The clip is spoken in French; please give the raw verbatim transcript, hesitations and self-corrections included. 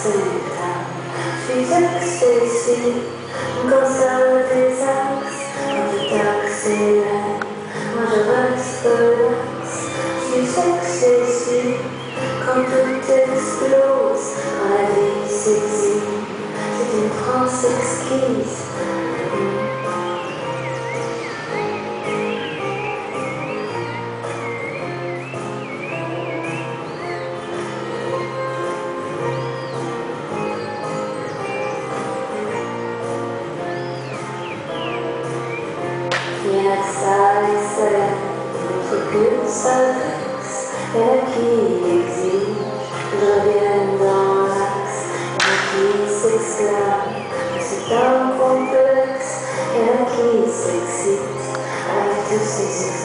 Je suis axée ici, quand ça désaxe, quand tout accélère, moi je reste relax. Je suis axée ici, quand tout explose, quand la vie s'exile, c'est une transe exquise. Rien que ça excelle, notre que ça vexe, et là qui exige que je revienne dans l'axe, et là qui s'exclame, que c'est un complexe, et là qui s'excite avec tous ces